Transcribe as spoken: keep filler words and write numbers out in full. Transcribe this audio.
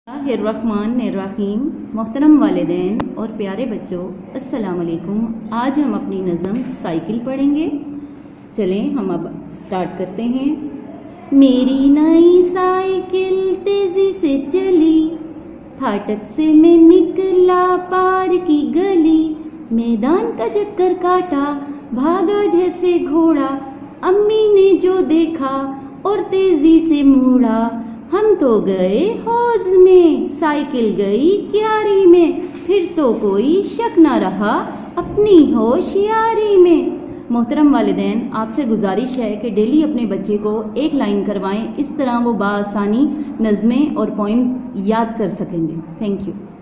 बिस्मिल्लाहिर्रहमानिर्रहीम। मोहतरम वालिदैन और प्यारे बच्चों, अस्सलाम वालेकुम। आज हम अपनी नज़म साइकिल पढ़ेंगे। चलें हम अब स्टार्ट करते हैं। मेरी नई साइकिल तेजी से चली, फाटक से मैं निकला पार की गली, मैदान का चक्कर काटा, भागा जैसे घोड़ा, अम्मी ने जो देखा और तेजी से मुड़ा, हम तो गए हौज में, साइकिल गई क्यारी में, फिर तो कोई शक न रहा अपनी होशियारी में। मोहतरम वालिदैन, आपसे गुजारिश है कि डेली अपने बच्चे को एक लाइन करवाएं, इस तरह वो बाआसानी नज़में और पॉइंट्स याद कर सकेंगे। Thank you.